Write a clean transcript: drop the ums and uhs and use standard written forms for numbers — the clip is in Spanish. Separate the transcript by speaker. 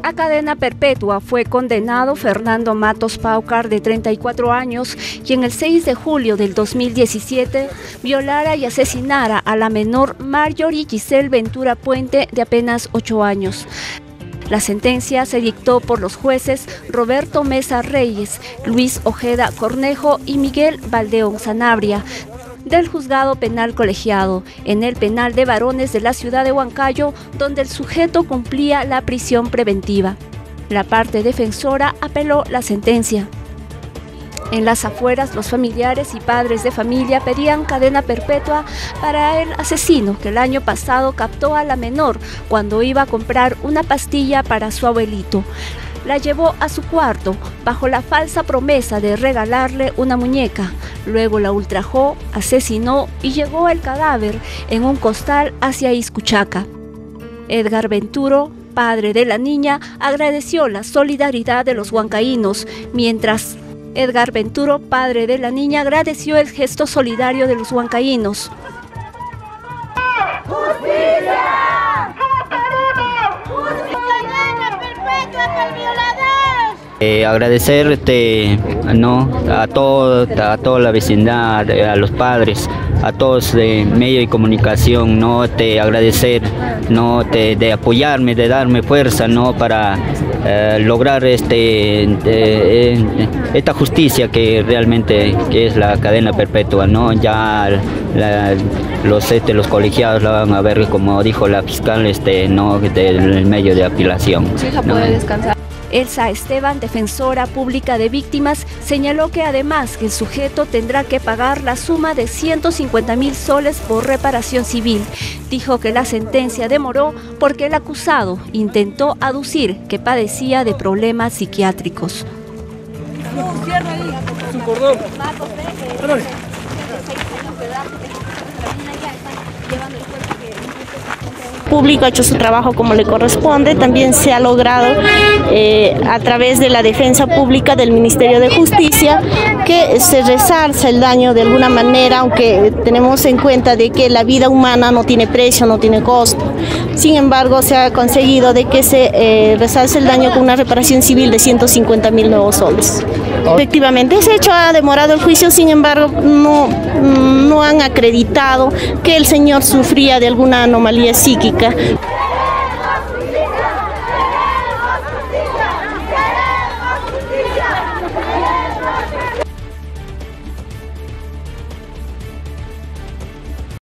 Speaker 1: A cadena perpetua fue condenado Fernando Matos Paucar, de 34 años, quien el 6 de julio del 2017 violara y asesinara a la menor Marjorie Giselle Ventura Puente, de apenas 8 años. La sentencia se dictó por los jueces Roberto Mesa Reyes, Luis Ojeda Cornejo y Miguel Valdeón Sanabria, del Juzgado Penal Colegiado, en el penal de varones de la ciudad de Huancayo, donde el sujeto cumplía la prisión preventiva. La parte defensora apeló la sentencia. En las afueras, los familiares y padres de familia pedían cadena perpetua para el asesino que el año pasado captó a la menor cuando iba a comprar una pastilla para su abuelito. La llevó a su cuarto bajo la falsa promesa de regalarle una muñeca. Luego la ultrajó, asesinó y llevó el cadáver en un costal hacia Izcuchaca. Edgar Venturo, padre de la niña, agradeció la solidaridad de los huancaínos, mientras Edgar Venturo, padre de la niña, agradeció el gesto solidario de los huancaínos.
Speaker 2: ¡Justicia! Agradecer a toda la vecindad, a los padres, a todos de medio de comunicación, agradecer, de apoyarme, de darme fuerza, para lograr esta justicia que realmente es la cadena perpetua, Ya los colegiados la van a ver, como dijo la fiscal, del medio de apelación.
Speaker 1: Su hija puede descansar. Elsa Esteban, defensora pública de víctimas, señaló que además el sujeto tendrá que pagar la suma de 150.000 soles por reparación civil. Dijo que la sentencia demoró porque el acusado intentó aducir que padecía de problemas psiquiátricos.
Speaker 3: Público ha hecho su trabajo como le corresponde. También se ha logrado a través de la defensa pública del Ministerio de Justicia que se resarce el daño de alguna manera, aunque tenemos en cuenta de que la vida humana no tiene precio, no tiene costo. Sin embargo, se ha conseguido de que se resarce el daño con una reparación civil de 150.000 nuevos soles. Efectivamente, ese hecho ha demorado el juicio, sin embargo, no han acreditado que el señor sufría de alguna anomalía psíquica.